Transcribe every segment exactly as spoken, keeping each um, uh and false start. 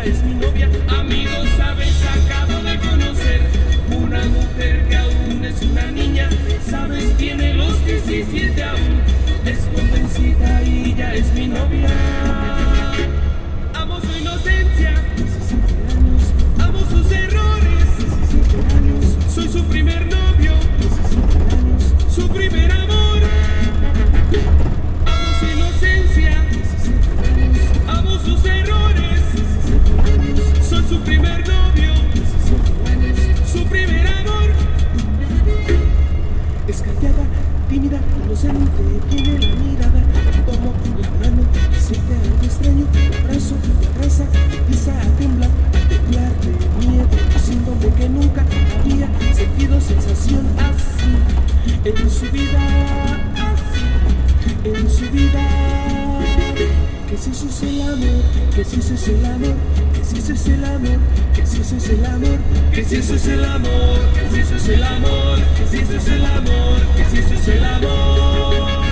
es mi novia. Amigos, sabes, acabo de conocer una mujer que aún es una niña. Sabes, tiene los diecisiete aún, es jovencita y ya es mi novia. Amo su inocencia, diecisiete años. Amo sus errores, diecisiete años. Soy su primer novio, diecisiete años. Su primer amor. Amo su inocencia, diecisiete años. Amo sus errores, diecisiete años. Soy su primer novio, diecisiete años. Su primer amor. Es callada, tímida, inocente, tiene la mirada. Tomo la mano, siente algo extraño. La abrazo, la abraza, empieza a temblar, a temblar de miedo, diciéndome que nunca había sentido sensación así en su vida, así en su vida. Que si eso es el amor, que si eso es el amor, que si eso es el amor, que si eso es el amor, que si eso es el amor, que si eso es el amor, que si eso es el amor, que si eso es el amor.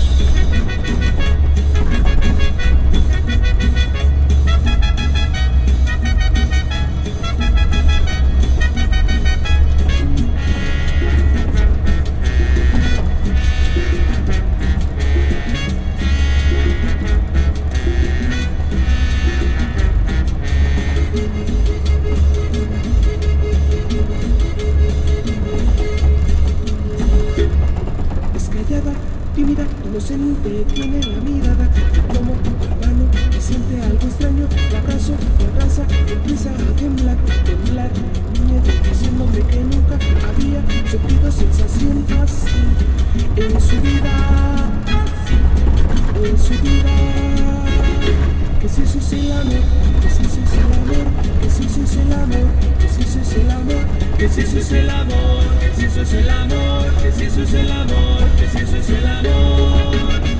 Tímida, inocente, tiene la mirada. Tomo la mano y siente algo extraño. La abrazo, la abraza, empieza a temblar, temblar de miedo, diciéndome que nunca había sentido sensación así en su vida, así en su vida. Que si eso es el amor, que si eso es el amor, que si eso es el amor, que si eso es el amor, que si eso es el amor, que si eso es el amor, que si eso es el amor, que si eso es el amor.